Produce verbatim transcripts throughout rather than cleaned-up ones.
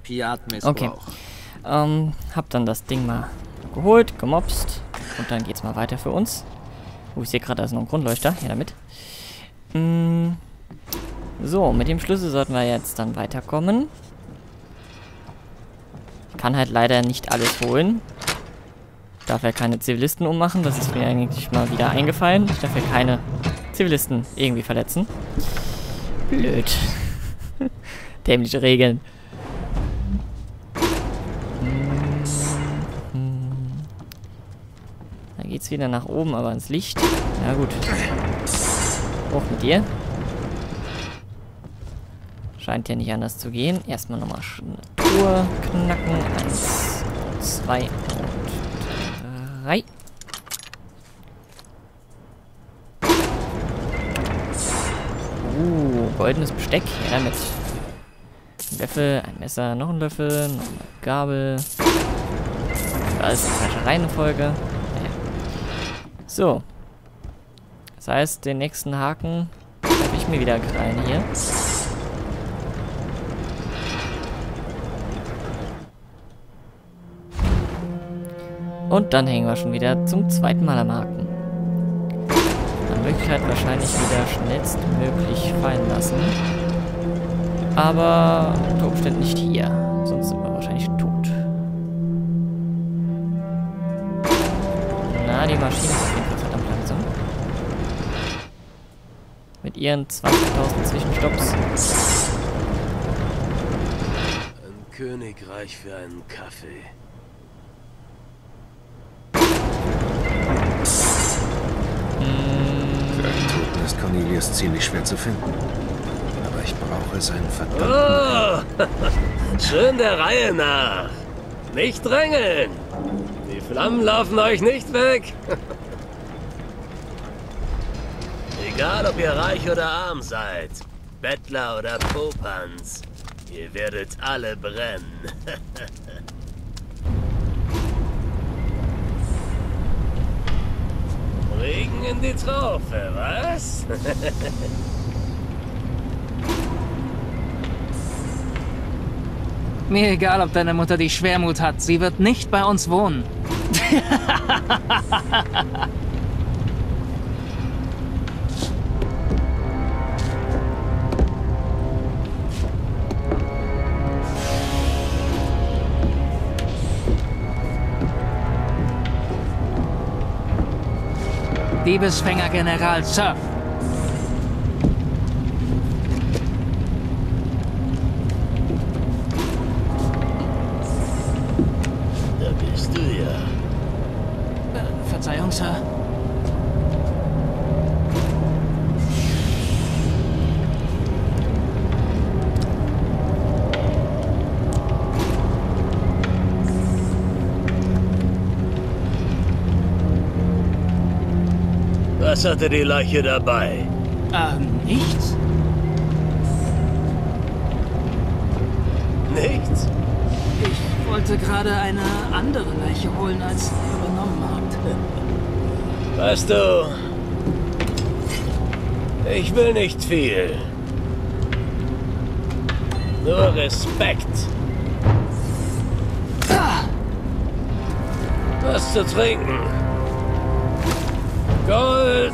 Opiatmissbrauch. Okay. Ähm, hab dann das Ding mal geholt, gemopst. Und dann geht's mal weiter für uns. Oh, ich sehe gerade, da ist noch ein Grundleuchter. Hier damit. Mm, so, mit dem Schlüssel sollten wir jetzt dann weiterkommen. Ich kann halt leider nicht alles holen. Ich darf ja keine Zivilisten ummachen. Das ist mir eigentlich mal wieder eingefallen. Ich darf ja keine Zivilisten irgendwie verletzen. Blöd. Dämliche Regeln. Da geht's wieder nach oben, aber ins Licht. Na gut. Hoch mit dir. Scheint ja nicht anders zu gehen. Erstmal nochmal eine Truhe knacken. Eins, zwei und drei. Uh, goldenes Besteck. Ja, damit. Ein Löffel, ein Messer, noch ein Löffel, noch eine Gabel. Alles in falscher Reihenfolge. Naja. So. Das heißt, den nächsten Haken habe ich mir wieder rein hier. Und dann hängen wir schon wieder zum zweiten Mal am Haken. Dann möchte ich halt wahrscheinlich wieder schnellstmöglich fallen lassen. Aber unter Umständen nicht hier. Sonst sind wir wahrscheinlich tot. Na, die Maschine ist auf jeden Fall verdammt langsam. Mit ihren zwanzigtausend Zwischenstopps. Ein Königreich für einen Kaffee. Für einen Toten ist Cornelius ziemlich schwer zu finden. Aber ich brauche seinen verdammten... Oh, schön der Reihe nach. Nicht drängeln. Die Flammen laufen euch nicht weg. Egal, ob ihr reich oder arm seid, Bettler oder Popanz, ihr werdet alle brennen. Regen in die Traufe, was? Mir egal, ob deine Mutter die Schwermut hat. Sie wird nicht bei uns wohnen. Diebesfänger General Sir. Da bist du ja. Äh, Verzeihung, Sir. Was hatte die Leiche dabei? Ähm, nichts? Nichts? Ich wollte gerade eine andere Leiche holen, als ihr übernommen habt. Weißt du, ich will nicht viel. Nur Respekt. Was zu trinken. Gold.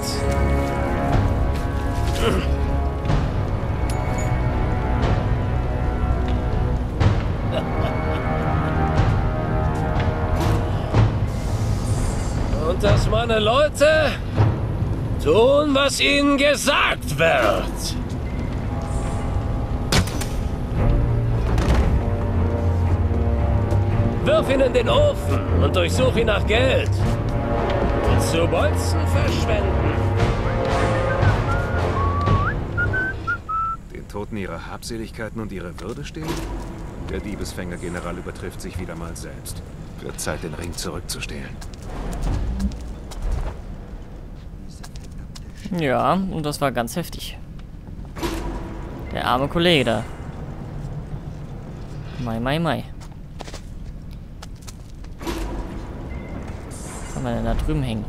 Und dass meine Leute tun, was ihnen gesagt wird. Wirf ihn in den Ofen und durchsuch ihn nach Geld. Zu Bolzen verschwenden. Den Toten ihrer Habseligkeiten und ihrer Würde stehen? Der Diebesfänger-General übertrifft sich wieder mal selbst. Wird Zeit, den Ring zurückzustehlen. Ja, und das war ganz heftig. Der arme Kollege da. Mai, mai, mai. Was haben wir denn da drüben hängen?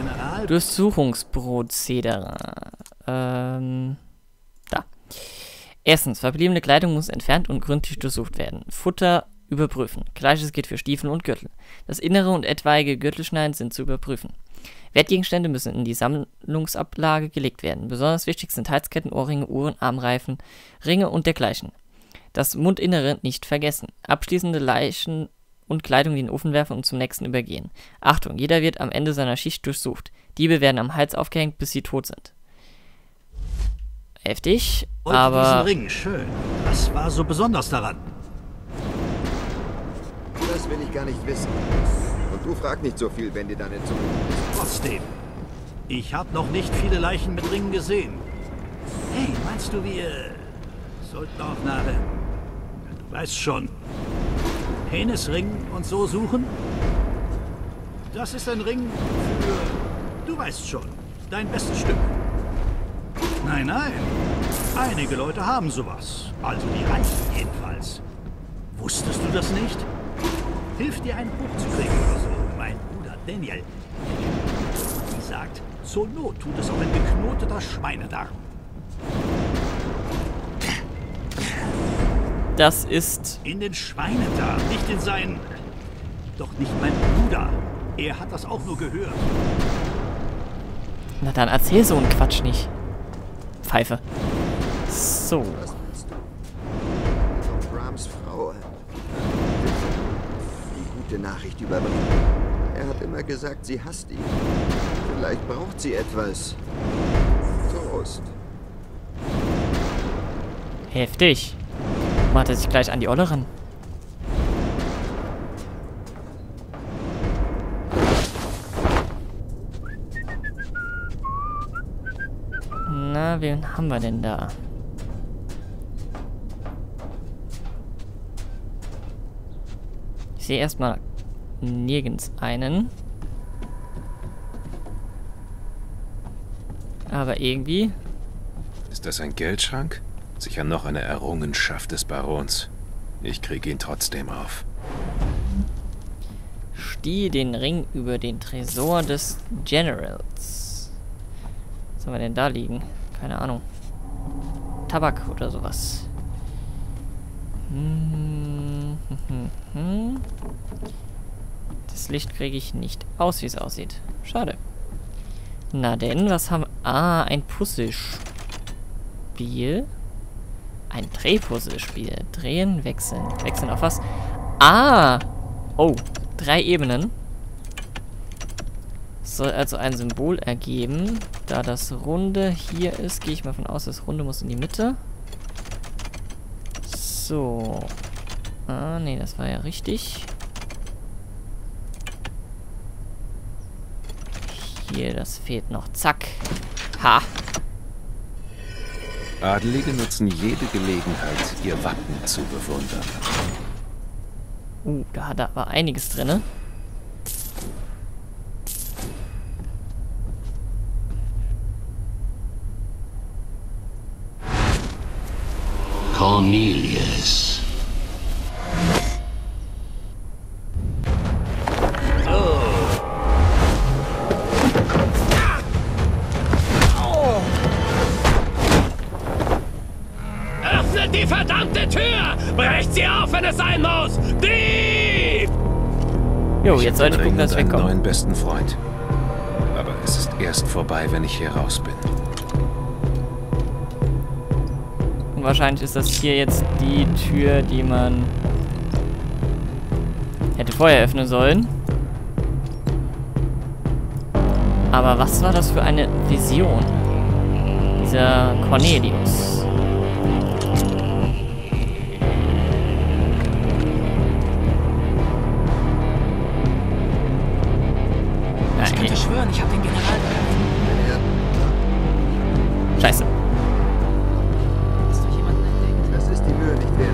Durchsuchungsprozedere. Ähm, da. Erstens, verbliebene Kleidung muss entfernt und gründlich durchsucht werden. Futter überprüfen. Gleiches gilt für Stiefel und Gürtel. Das innere und etwaige Gürtelschneiden sind zu überprüfen. Wertgegenstände müssen in die Sammlungsablage gelegt werden. Besonders wichtig sind Halsketten, Ohrringe, Uhren, Armreifen, Ringe und dergleichen. Das Mundinnere nicht vergessen. Abschließende Leichen und Kleidung in den Ofen werfen und zum nächsten übergehen. Achtung, jeder wird am Ende seiner Schicht durchsucht. Diebe werden am Hals aufgehängt, bis sie tot sind. Heftig, Und aber... diesen Ring, schön. Was war so besonders daran? Das will ich gar nicht wissen. Und du frag nicht so viel, wenn dir deine Zunge ist. Trotzdem. Ich habe noch nicht viele Leichen mit Ringen gesehen. Hey, meinst du, wir sollten auch nach... Du weißt schon. Penisring und so suchen? Das ist ein Ring für... Du weißt schon. Dein bestes Stück. Nein, nein. Einige Leute haben sowas. Also die Reichen jedenfalls. Wusstest du das nicht? Hilft dir, einen hochzukriegen oder so. Mein Bruder Daniel, die sagt, zur Not tut es auch ein geknoteter Schweinedarm. Das ist... In den Schweinedarm, nicht in seinen... Doch nicht mein Bruder. Er hat das auch nur gehört. Na dann erzähl so einen Quatsch nicht. Pfeife. So. Was willst du? Von Brahms Frau. Die gute Nachricht überbringen. Er hat immer gesagt, sie hasst ihn. Vielleicht braucht sie etwas. Trost. Heftig. Macht er sich gleich an die Olle ran. Na, wen haben wir denn da? Ich sehe erstmal nirgends einen. Aber irgendwie... Ist das ein Geldschrank? Sicher noch eine Errungenschaft des Barons. Ich kriege ihn trotzdem auf. Stiehl den Ring über den Tresor des Generals. Was haben wir denn da liegen? Keine Ahnung. Tabak oder sowas. Hm, hm, hm, hm. Das Licht kriege ich nicht aus, wie es aussieht. Schade. Na denn, was haben wir? Ah, ein Puzzlespiel. Ein Drehpuzzlespiel. Drehen, wechseln. Wechseln auf was? Ah! Oh, drei Ebenen. Soll also ein Symbol ergeben. Da das Runde hier ist, gehe ich mal von aus, das Runde muss in die Mitte. So. Ah, nee, das war ja richtig. Hier, das fehlt noch. Zack. Ha! Adelige nutzen jede Gelegenheit, ihr Wappen zu bewundern. Uh, da hat er aber einiges drin. Cornelius. Öffnet die verdammte Tür! Brecht sie auf, wenn es sein muss! Dieb! Jo, jetzt sollte ich gucken, dass ich einen wegkomme. neuen besten Freund. Aber es ist erst vorbei, wenn ich hier raus bin. Und wahrscheinlich ist das hier jetzt die Tür, die man hätte vorher öffnen sollen. Aber was war das für eine Vision? Dieser Cornelius. Ich könnte schwören, ich habe den General getroffen. Scheiße. Hast du jemanden entdeckt? Das ist die Mühe nicht wert.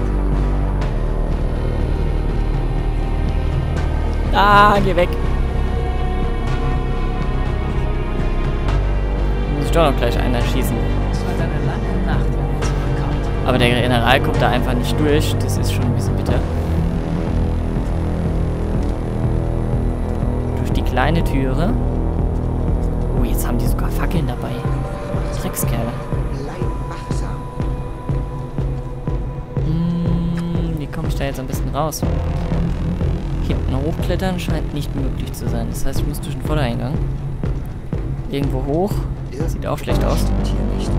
Ah, geh weg. Muss ich doch noch gleich einen erschießen. Es wird eine lange Nacht, wenn er zurückkommt. Aber der General kommt da einfach nicht durch. Das ist schon ein bisschen bitter. Durch die kleine Türe. Oh, jetzt haben die sogar Fackeln dabei. Dreckskerle. Bleib wachsam. da jetzt am besten raus? Hinten hochklettern scheint nicht möglich zu sein. Das heißt, ich muss durch den Vordereingang. Irgendwo hoch. Sieht auch schlecht aus. Hier nicht.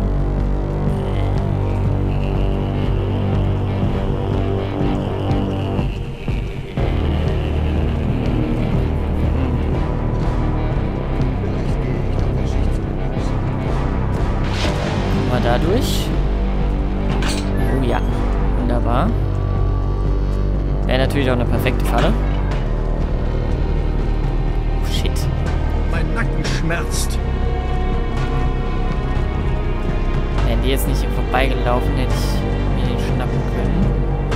Vielleicht gehe ich nach der Schicht zum Haus. Kommen wir da durch? Oh ja. Wunderbar. Wäre natürlich auch eine perfekte Falle. Oh shit. Mein Nacken schmerzt. Wären die jetzt nicht hier vorbeigelaufen, hätte ich mir den schnappen können.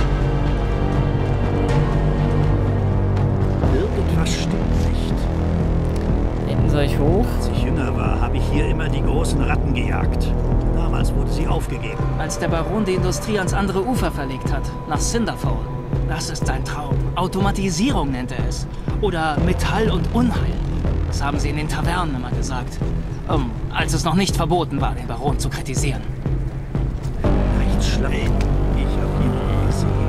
Irgendwas stimmt nicht. Hinten soll ich hoch? Als ich jünger war, habe ich hier immer die großen Ratten gejagt. Damals wurde sie aufgegeben. Als der Baron die Industrie ans andere Ufer verlegt hat, nach Cinderfall. Das ist sein Traum. Automatisierung nennt er es. Oder Metall und Unheil. Das haben sie in den Tavernen immer gesagt. Um, als es noch nicht verboten war, den Baron zu kritisieren. Recht schlimm. Ich habe hier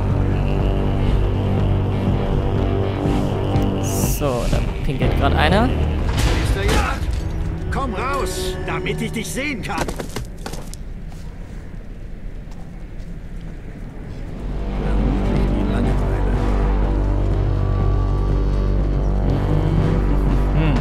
was. So, da pinkelt gerade einer. Mister Yard, komm raus, damit ich dich sehen kann. Vermutlich die Langeweile. Hm.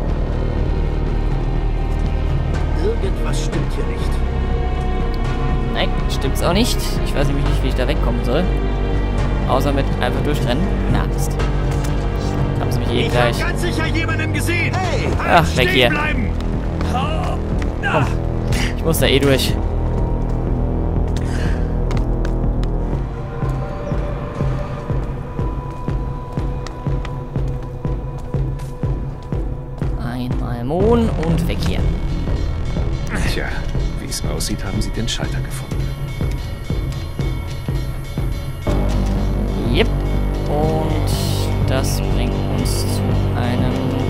Irgendwas stimmt hier nicht. Nein, stimmt's auch nicht. Ich weiß nämlich nicht, wie ich da wegkommen soll. Außer mit einfach durchrennen. Na, Mist. Haben sie mich eh Ich gleich. habe ganz sicher jemanden gesehen. Hey, Ach, weg hier. bleiben. Komm. Ich muss da eh durch. Einmal Mohn und weg hier. Tja, wie es aussieht, haben sie den Schalter gefunden. Yep. Und das bringt uns zu einem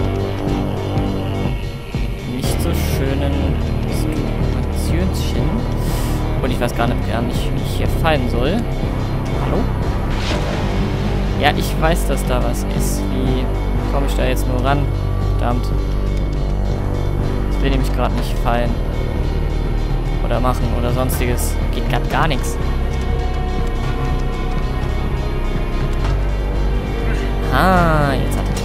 nicht so schönen Situationchen. Und ich weiß gar nicht, gar nicht, wie ich hier fallen soll. Hallo? Ja, ich weiß, dass da was ist. Wie komme ich da jetzt nur ran? Verdammt. Ich will nämlich gerade nicht fallen. Oder machen oder sonstiges. Geht gerade gar nichts. Ah, jetzt hat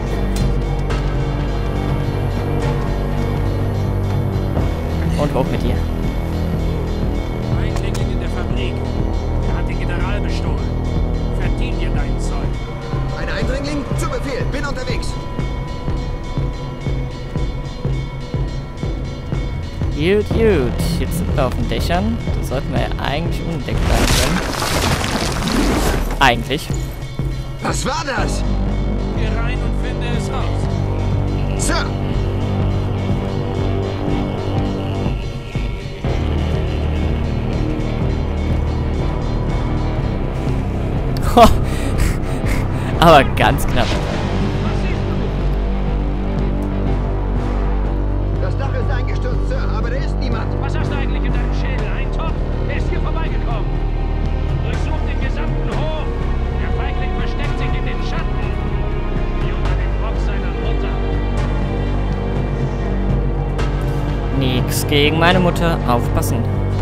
er. Und hoch mit dir. Eindringling in der Fabrik. Er hat den General bestohlen. Verdien dir deinen Zoll. Ein Eindringling? Zu Befehl, bin unterwegs. Gut, gut. Jetzt sind wir auf den Dächern. Da sollten wir ja eigentlich unentdeckt bleiben können. Eigentlich. Was war das? Geh rein und finde es raus. Sir! Aber ganz knapp. Das Dach ist eingestürzt, Sir, aber da ist niemand. Was hast du eigentlich in deinem Schädel? Ein Topf? Wer ist hier vorbeigekommen? Durchsuch den gesamten Hof. Der Feigling versteckt sich in den Schatten. Wie unter dem Rock seiner Mutter. Nix gegen meine Mutter. Aufpassen.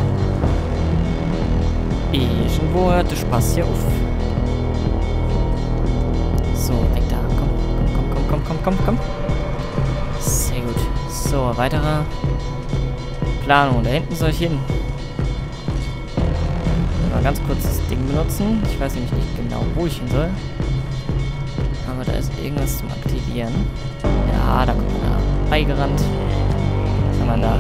Irgendwo hört der Spaß hier auf. So, weg da. Komm, komm, komm, komm, komm, komm, komm. Sehr gut. So, weiterer Planung. Da hinten soll ich hin. Mal ganz kurz das Ding benutzen. Ich weiß nämlich nicht genau, wo ich hin soll. Aber da ist irgendwas zum Aktivieren. Ja, da kommt man da beigerannt. Was haben wir da?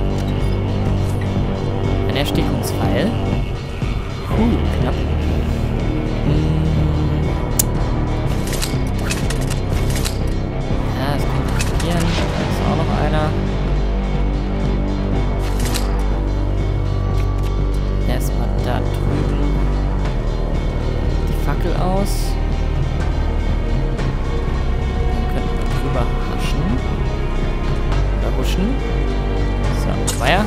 Ein Erstickungspfeil. Puh, knapp. Hm. Ja, das kann ich aktivieren. Da ist auch noch einer. Erstmal da drüben die Fackel aus. Dann könnten wir drüber haschen. Oder huschen. So, Feuer.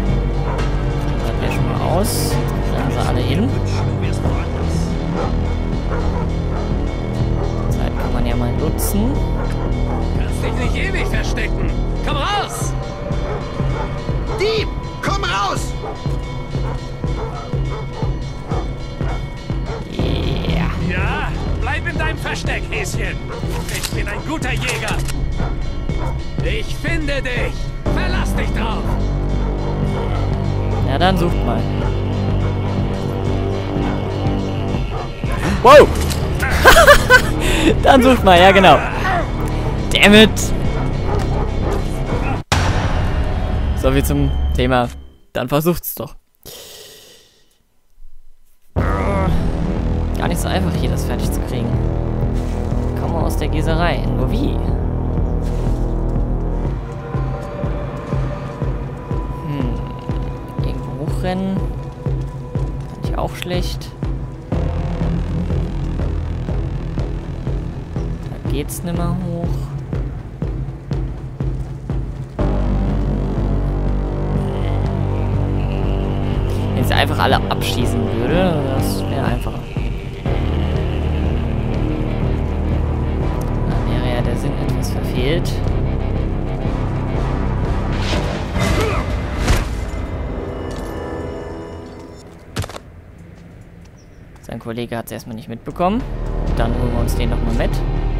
Dann der schon mal aus. Dann sie alle hin. Du wärst woanders. draußen. Kannst dich nicht ewig verstecken. Komm raus! Dieb! Komm raus! Ja. Ja, bleib in deinem Versteck, Häschen. Ich bin ein guter Jäger. Ich finde dich. Verlass dich drauf. Ja, dann sucht mal. Wow! Dann sucht mal, ja genau. Damn it! So wie zum Thema. Dann versucht's doch. Gar nicht so einfach, hier das fertig zu kriegen. Komm mal aus der Gießerei. Nur wie? Hm. Irgendwo hochrennen. Kann ich auch schlecht. Da geht's nimmer hoch. Wenn ich sie einfach alle abschießen würde, das wäre einfacher. Da wäre ja der Sinn etwas verfehlt. Sein Kollege hat es erstmal nicht mitbekommen. Dann holen wir uns den nochmal mit.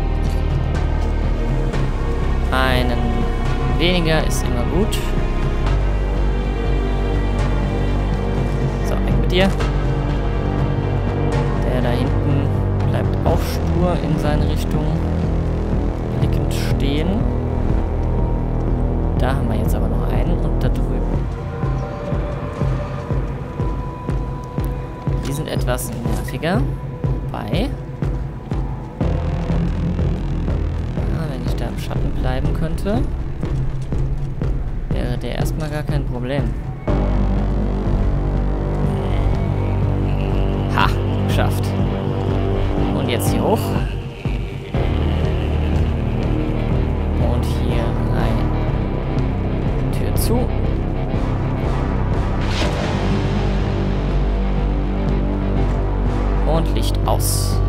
Einen weniger ist immer gut. So, weg mit dir. Der da hinten bleibt auch stur in seine Richtung blickend stehen. Da haben wir jetzt aber noch einen und da drüben. Die sind etwas nerviger. Wobei... da im Schatten bleiben könnte, wäre der erstmal gar kein Problem. Ha, geschafft. Und jetzt hier hoch. Und hier rein. Tür zu. Und Licht aus.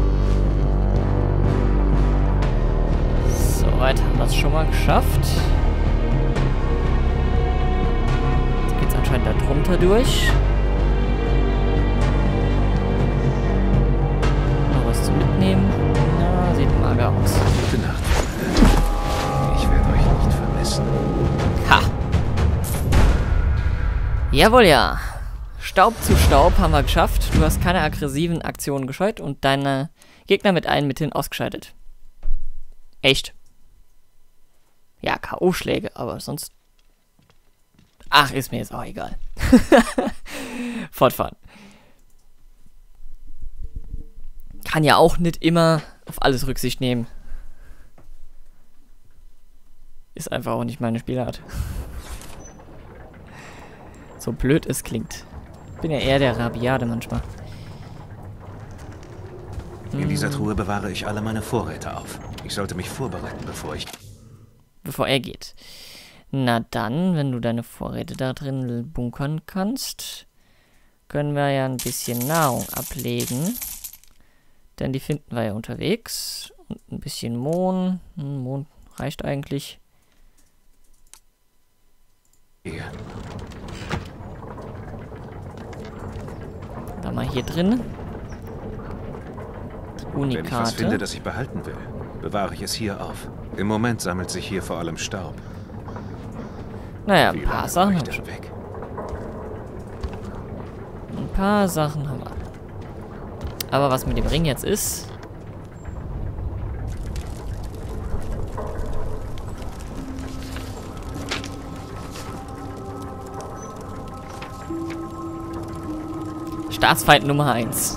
Soweit haben wir es schon mal geschafft. Jetzt geht es anscheinend da drunter durch. Noch was zu mitnehmen. Na, sieht mager aus. Gute Nacht. Ich werde euch nicht vermissen. Ha! Jawohl, ja. Staub zu Staub haben wir geschafft. Du hast keine aggressiven Aktionen gescheut und deine Gegner mit allen Mitteln ausgeschaltet. Echt? Ja, K O-Schläge, aber sonst... Ach, ist mir jetzt auch egal. Fortfahren. Kann ja auch nicht immer auf alles Rücksicht nehmen. Ist einfach auch nicht meine Spielart. So blöd es klingt. Bin ja eher der Rabiade manchmal. In dieser Truhe bewahre ich alle meine Vorräte auf. Ich sollte mich vorbereiten, bevor ich... Bevor er geht. Na dann, wenn du deine Vorräte da drin bunkern kannst, können wir ja ein bisschen Nahrung ablegen. Denn die finden wir ja unterwegs. Und ein bisschen Mohn. Mohn reicht eigentlich. Hier. Da mal hier drin. Die Unikarte. Wenn ich was finde, das ich behalten will, bewahre ich es hier auf. Im Moment sammelt sich hier vor allem Staub. Naja, ein Wie paar lange Sachen war ich haben wir denn schon. weg? Ein paar Sachen haben wir. Aber was mit dem Ring jetzt ist... Staatsfeind Nummer eins.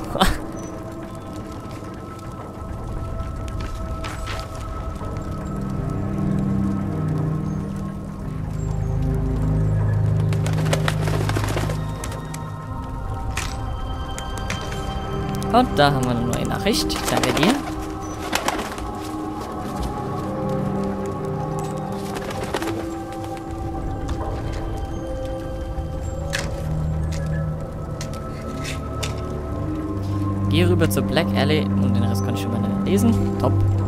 Und da haben wir eine neue Nachricht. Danke dir. Geh rüber zur Black Alley und den Rest kann ich schon mal lesen. Top.